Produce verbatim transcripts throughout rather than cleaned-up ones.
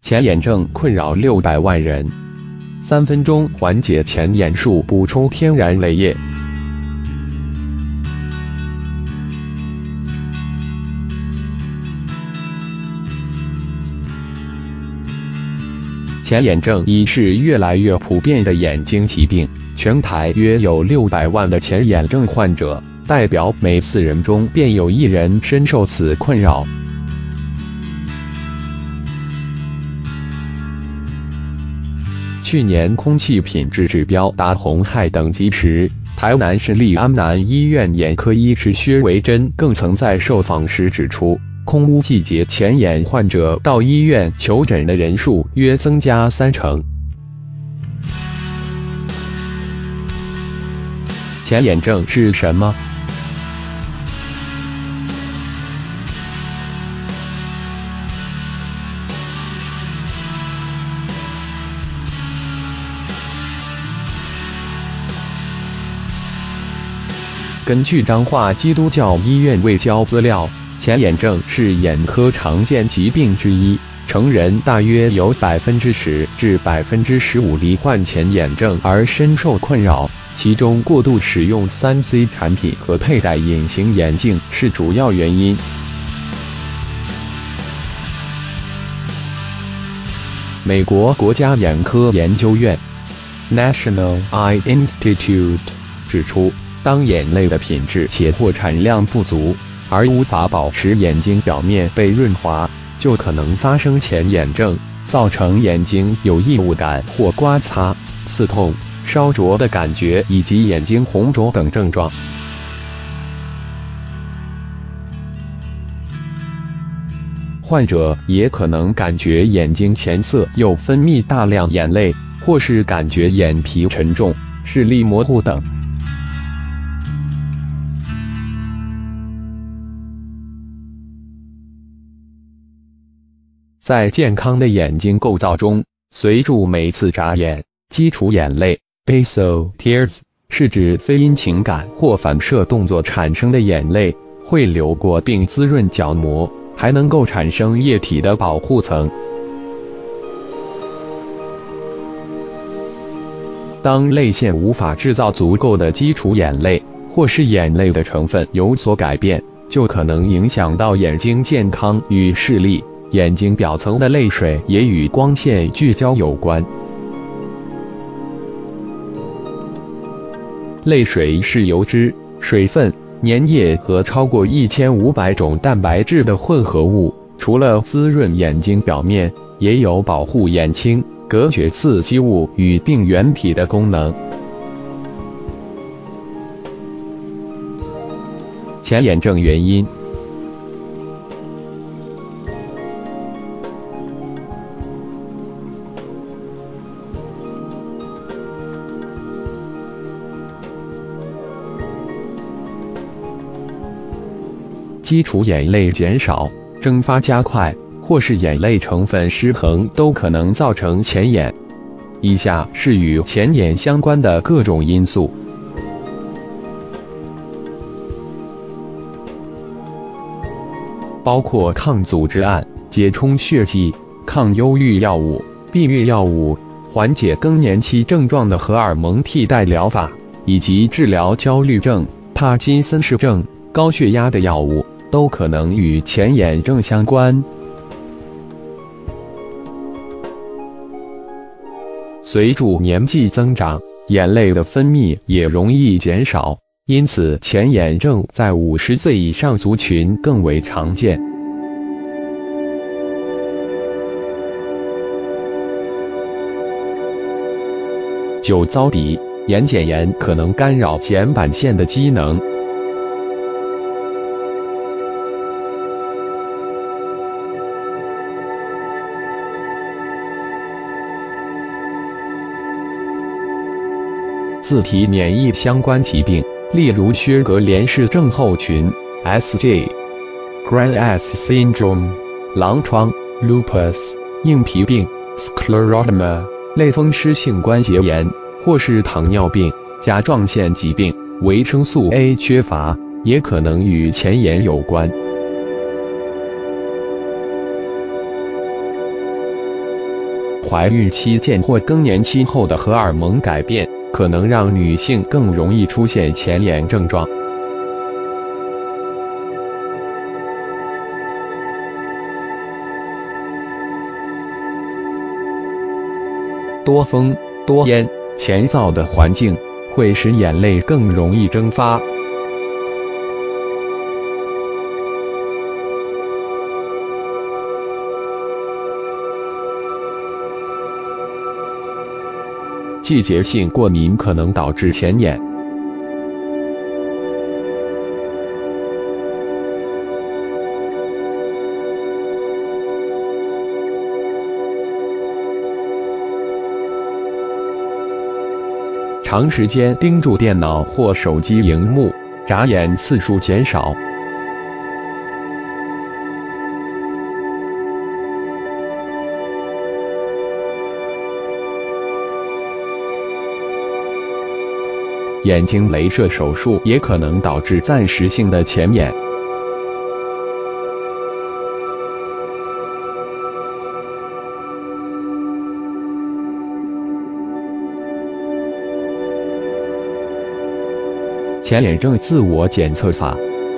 前眼症困扰六百万人，三分钟缓解前眼术，补充天然泪液。前眼症已是越来越普遍的眼睛疾病，全台约有六百万的前眼症患者，代表每四人中便有一人深受此困扰。去年空气品质指标达红害等级时，台南市立安南医院眼科医师薛维珍更曾在受访时指出，空污季节前眼患者到医院求诊的人数约增加三成。前眼症是什么？根据彰化基督教医院卫教资料，前眼症是眼科常见疾病之一，成人大约有百分之十至百分之十五罹患前眼症而深受困扰，其中过度使用 三 C 产品和佩戴隐形眼镜是主要原因。美国国家眼科研究院 （National Eye Institute） 指出，当眼泪的品质且或产量不足，而无法保持眼睛表面被润滑，就可能发生前眼症，造成眼睛有异物感或刮擦、刺痛、烧灼的感觉以及眼睛红肿等症状。患者也可能感觉眼睛前涩，又分泌大量眼泪，或是感觉眼皮沉重、视力模糊等。在健康的眼睛构造中，随着每次眨眼，基础眼泪 （basal tears） 是指非因情感或反射动作产生的眼泪，会流过并滋润角膜，还能够产生液体的保护层。当泪腺无法制造足够的基础眼泪，或是眼泪的成分有所改变，就可能影响到眼睛健康与视力。眼睛表层的泪水也与光线聚焦有关。泪水是油脂、水分、粘液和超过一千五百种蛋白质的混合物，除了滋润眼睛表面，也有保护眼睛、隔绝刺激物与病原体的功能。前眼症原因。基础眼泪减少、蒸发加快，或是眼泪成分失衡，都可能造成前眼。以下是与前眼相关的各种因素：包括抗组织胺、解冲血剂、抗忧郁药物、避孕药物、缓解更年期症状的荷尔蒙替代疗法，以及治疗焦虑症、帕金森氏症、高血压的药物。都可能与前眼症相关。随着年纪增长，眼泪的分泌也容易减少，因此前眼症在五十岁以上族群更为常见。酒糟鼻、眼睑炎可能干扰睑板腺的机能。自体免疫相关疾病，例如薛格连氏症候群 （S J）、Grant-S syndrome、狼疮 （Lupus）、硬皮病 （Scleroderma）、类风湿性关节炎，或是糖尿病、甲状腺疾病、维生素 A 缺乏，也可能与前眼有关。 怀孕期间或更年期后的荷尔蒙改变，可能让女性更容易出现前眼症状。多风、多烟、乾燥的环境会使眼泪更容易蒸发。季节性过敏可能导致前眼。长时间盯住电脑或手机荧幕，眨眼次数减少。眼睛雷射手术也可能导致暂时性的前眼。前眼症自我检测法。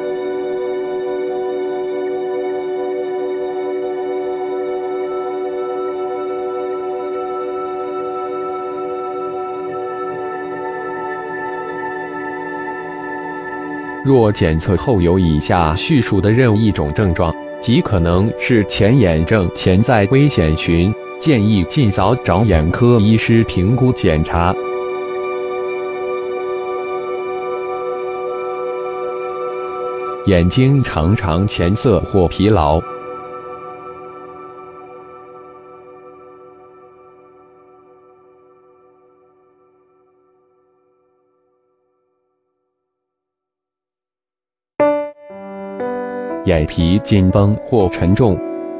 若检测后有以下叙述的任一种症状，即可能是前眼症潜在危险群，建议尽早找眼科医师评估检查。眼睛常常浅色或疲劳。眼皮紧绷或沉重。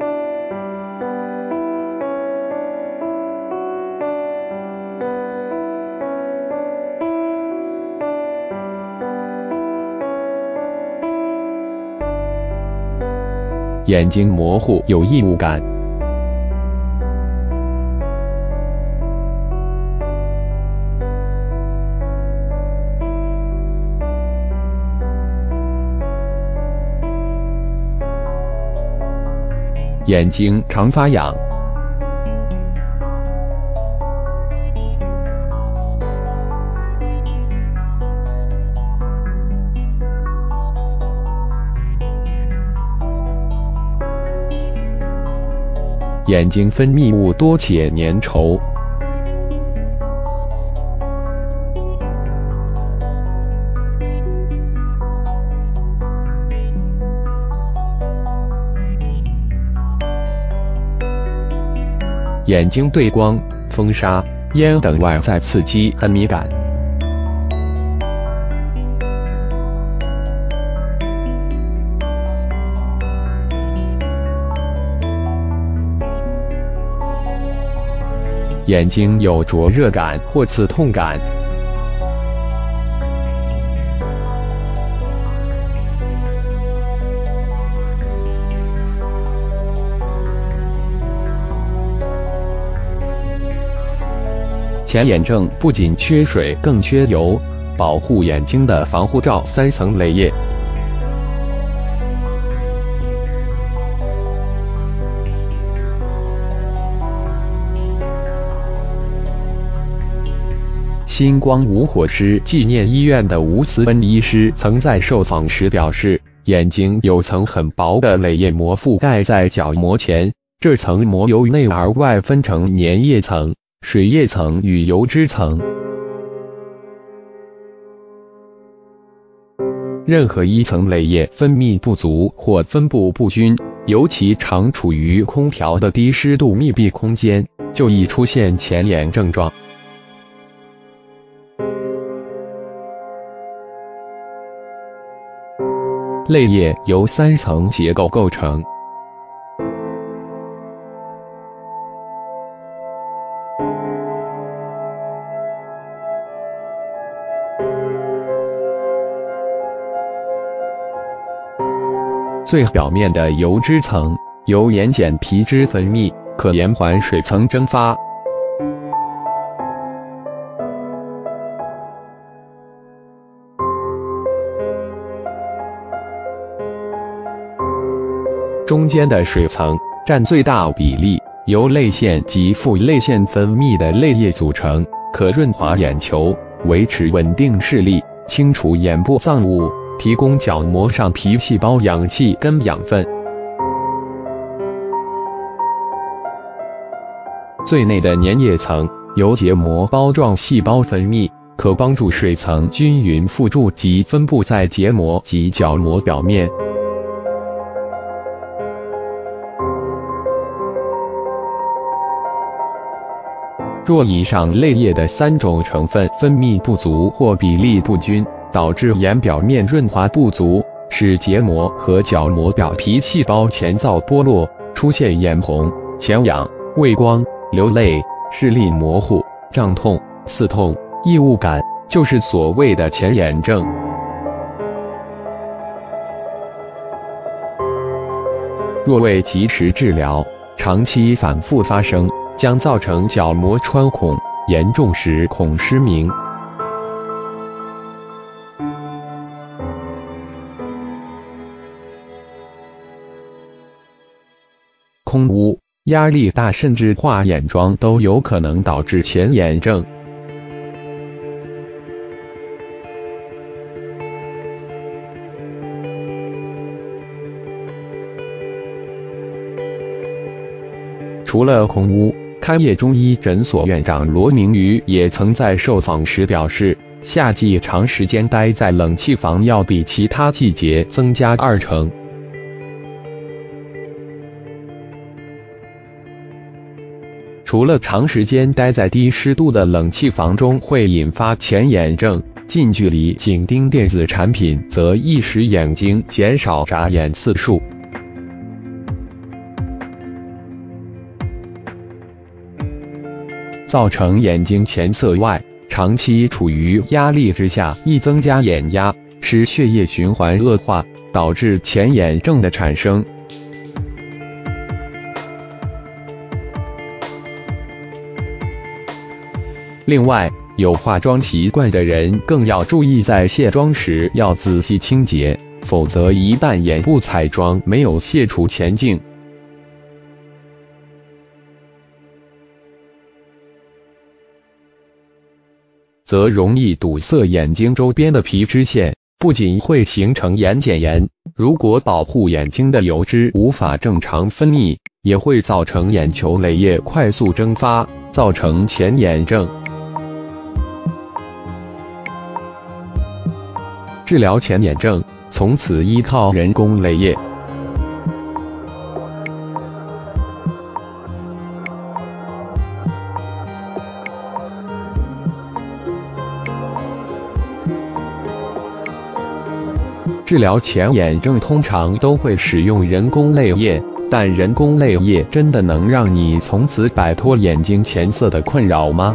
眼睛模糊有异物感。眼睛常发痒。眼睛分泌物多且粘稠。眼睛对光、风沙、烟等外在刺激很敏感。眼睛有灼热感或刺痛感。前眼症不仅缺水，更缺油，保护眼睛的防护罩三层泪液。星光无火师纪念医院的吴思温医师曾在受访时表示，眼睛有层很薄的泪液膜覆盖在角膜前，这层膜由内而外分成粘液层、水液层与油脂层。任何一层泪液分泌不足或分布不均，尤其常处于空调的低湿度密闭空间，就易出现前眼症状。泪液由三层结构构成。最表面的油脂层由眼睑皮脂分泌，可延缓水层蒸发， 中间的水层占最大比例，由泪腺及副泪腺分泌的泪液组成，可润滑眼球，维持稳定视力，清除眼部脏物，提供角膜上皮细胞氧气跟养分。最内的粘液层由结膜包状细胞分泌，可帮助水层均匀附着及分布在结膜及角膜表面。若以上泪液的三种成分分泌不足或比例不均，导致眼表面润滑不足，使结膜和角膜表皮细胞前燥剥落，出现眼红、前痒、畏光、流泪、视力模糊、胀痛、刺痛、异物感，就是所谓的前眼症。若未及时治疗，长期反复发生，将造成角膜穿孔，严重时恐失明。空污、压力大甚至化眼妆都有可能导致前眼症。除了空污，开业中医诊所院长罗明宇也曾在受访时表示，夏季长时间待在冷气房要比其他季节增加二成。除了长时间待在低湿度的冷气房中会引发前眼症，近距离紧盯电子产品则易使眼睛减少眨眼次数。造成眼睛前色外，长期处于压力之下易增加眼压，使血液循环恶化，导致前眼症的产生。另外，有化妆习惯的人更要注意在卸妆时要仔细清洁，否则一旦眼部彩妆没有卸除前净，则容易堵塞眼睛周边的皮脂腺，不仅会形成眼睑炎，如果保护眼睛的油脂无法正常分泌，也会造成眼球泪液快速蒸发，造成前眼症。治疗前眼症，从此依靠人工泪液。治疗前眼症通常都会使用人工泪液，但人工泪液真的能让你从此摆脱眼睛前色的困扰吗？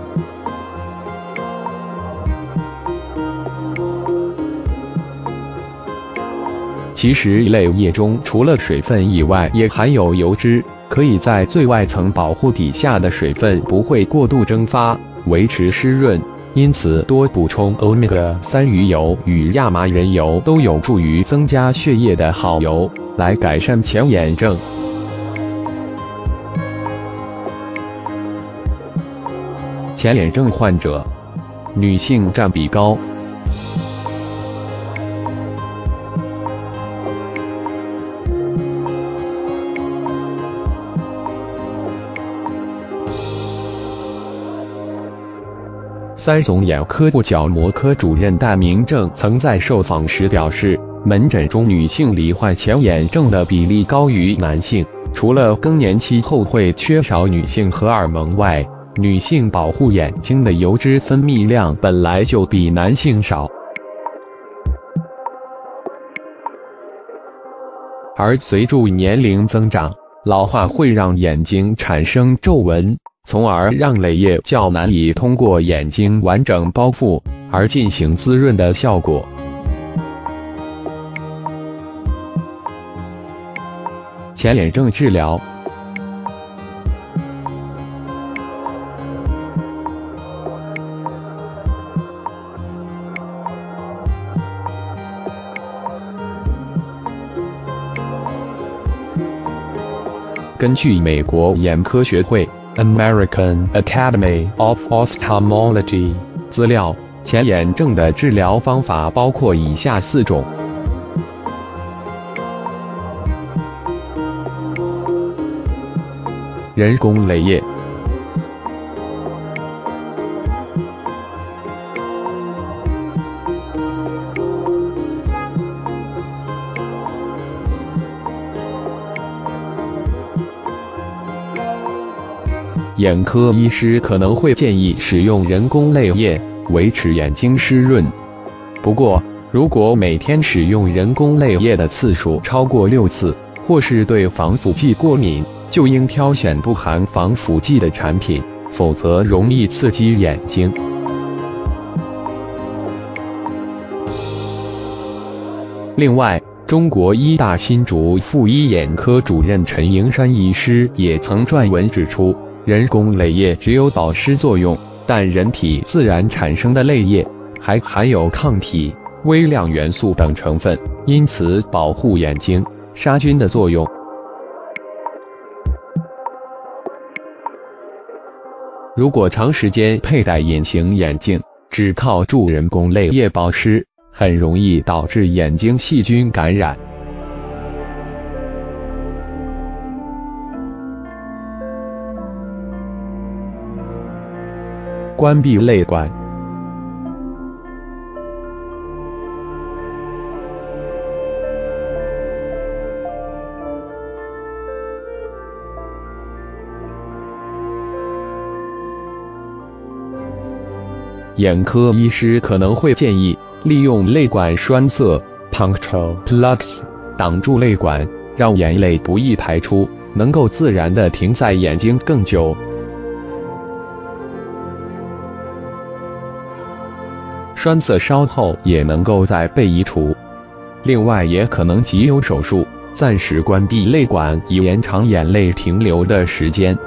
其实泪液中除了水分以外，也含有油脂，可以在最外层保护底下的水分不会过度蒸发，维持湿润。因此，多补充欧米伽三鱼油与亚麻仁油都有助于增加血液的好油，来改善前眼症。前眼症患者，女性占比高。三总眼科部角膜科主任戴明正曾在受访时表示，门诊中女性罹患前眼症的比例高于男性，除了更年期后会缺少女性荷尔蒙外，女性保护眼睛的油脂分泌量本来就比男性少，而随着年龄增长，老化会让眼睛产生皱纹，从而让泪液较难以通过眼睛完整包覆而进行滋润的效果。前眼症治疗， 根据美国眼科学会 （American Academy of Ophthalmology） 资料，前眼症的治疗方法包括以下四种。人工泪液。眼科医师可能会建议使用人工泪液，维持眼睛湿润。不过，如果每天使用人工泪液的次数超过六次，或是对防腐剂过敏，就应挑选不含防腐剂的产品，否则容易刺激眼睛。另外，中国医大新竹附一眼科主任陈迎山医师也曾撰文指出，人工泪液只有保湿作用，但人体自然产生的泪液还含有抗体、微量元素等成分，因此保护眼睛、杀菌的作用。如果长时间佩戴隐形眼镜，只靠助人工泪液保湿，很容易导致眼睛细菌感染。关闭泪管。眼科医师可能会建议利用泪管栓塞 （puncture plugs） 挡住泪管，让眼泪不易排出，能够自然地停在眼睛更久。栓塞稍后也能够再被移除。另外，也可能藉由手术暂时关闭泪管，以延长眼泪停留的时间。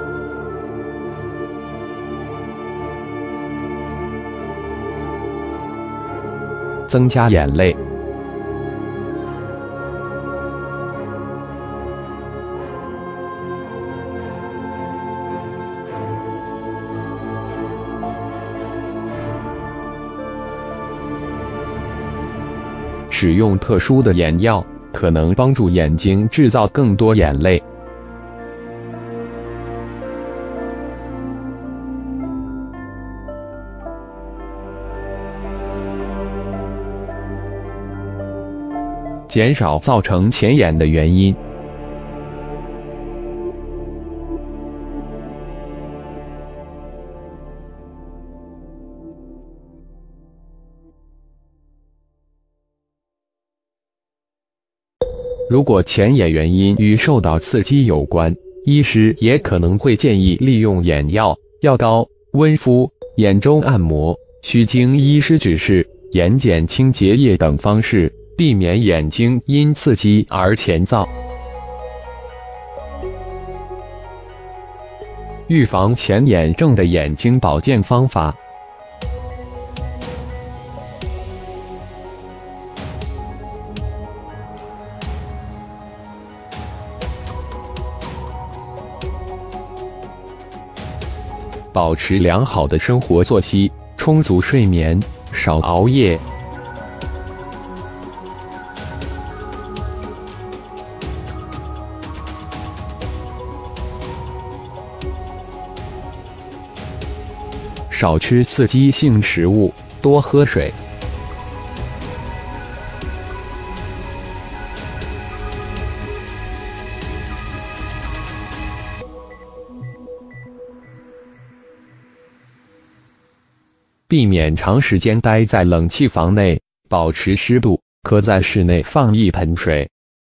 增加眼泪。使用特殊的眼药，可能帮助眼睛制造更多眼泪。减少造成前眼的原因。如果前眼原因与受到刺激有关，医师也可能会建议利用眼药、药膏、温敷、眼周按摩，需经医师指示、眼睑清洁液等方式，避免眼睛因刺激而前燥。预防前眼症的眼睛保健方法。保持良好的生活作息，充足睡眠，少熬夜。少吃刺激性食物，多喝水。避免长时间待在冷气房内，保持湿度，可在室内放一盆水。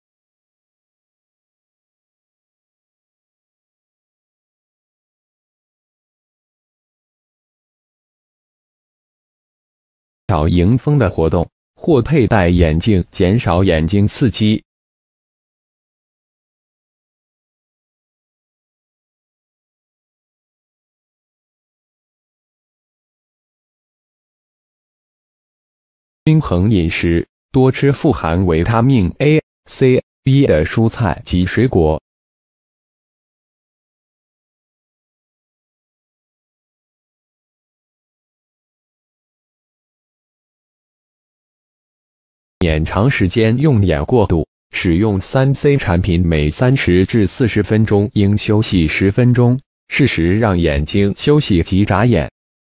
少迎风的活动，或佩戴眼镜，减少眼睛刺激。均衡饮食，多吃富含维他命 A、C、B 的蔬菜及水果。 免长时间用眼过度。使用 三 C 产品每三十至四十分钟应休息十分钟，适时让眼睛休息及眨眼。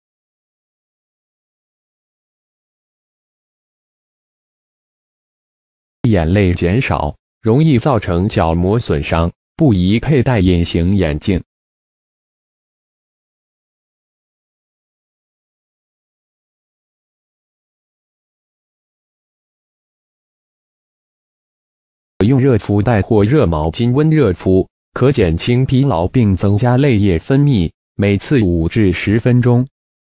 眼泪减少，容易造成角膜损伤，不宜佩戴隐形眼镜。用热敷袋或热毛巾温热敷，可减轻疲劳并增加泪液分泌，每次五至十分钟。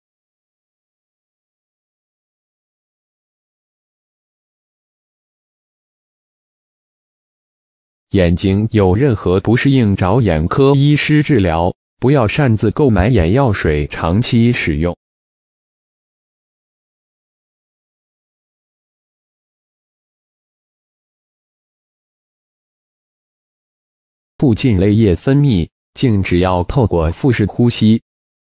眼睛有任何不适应，找眼科医师治疗，不要擅自购买眼药水长期使用。促进泪液分泌，静止要透过腹式呼吸。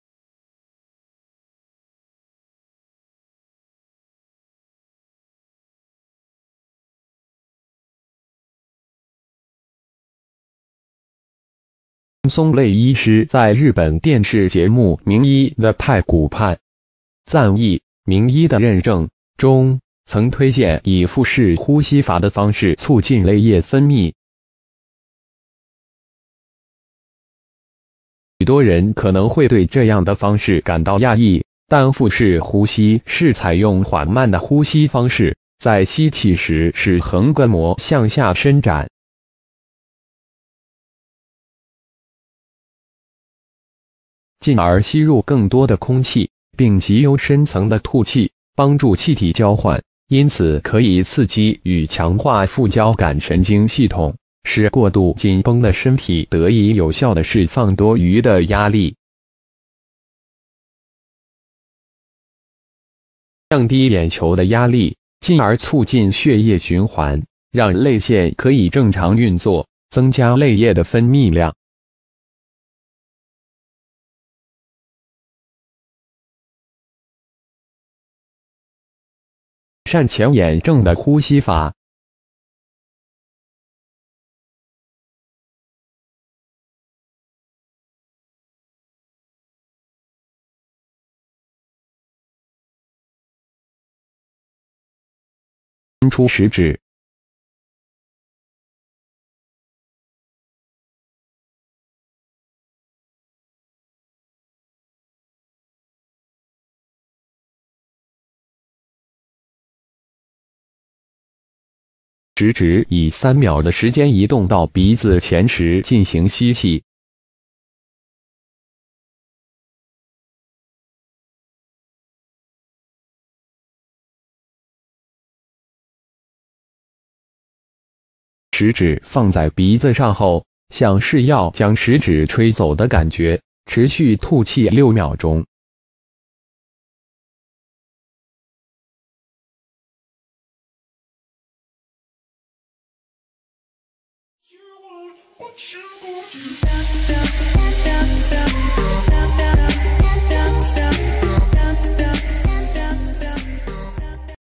松泪医师在日本电视节目《名医的太古判赞义名医的认证》中，曾推荐以腹式呼吸法的方式促进泪液分泌。许多人可能会对这样的方式感到讶异，但腹式呼吸是采用缓慢的呼吸方式，在吸气时使横膈膜向下伸展，进而吸入更多的空气，并极由深层的吐气，帮助气体交换，因此可以刺激与强化副交感神经系统，使过度紧绷的身体得以有效地释放多余的压力，降低眼球的压力，进而促进血液循环，让泪腺可以正常运作，增加泪液的分泌量。善前眼正的呼吸法。伸出食指，食指以三秒的时间移动到鼻子前时进行吸气。食指放在鼻子上后，像是要将食指吹走的感觉，持续吐气六秒钟。You are what you want.